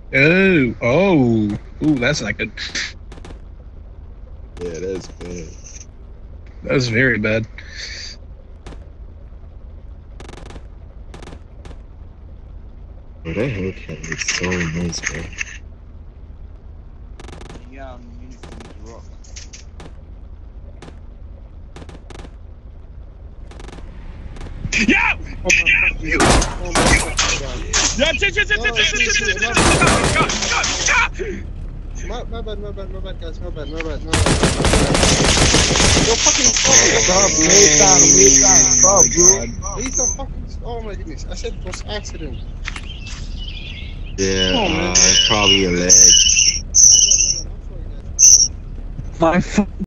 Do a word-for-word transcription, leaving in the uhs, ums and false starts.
Oh, oh, ooh, that's not good. Yeah, that's bad. That's very bad. Bro, that Hellcat looks so nice, bro. Yeah, I'm uniform to rock. Yo! Oh my fucking god. Oh my fucking god. Yeah, shit, shit, shit, shit, shit, shit, shit, shit, shit. My, my bad, my bad, my bad, guys, my bad, my bad, my bad. Yo, fucking stop, Stop, lay down, lay down, stop, bro. Please don't fucking, oh my goodness, I said it was accident. Yeah, Oh, uh, man. it's probably a leg. My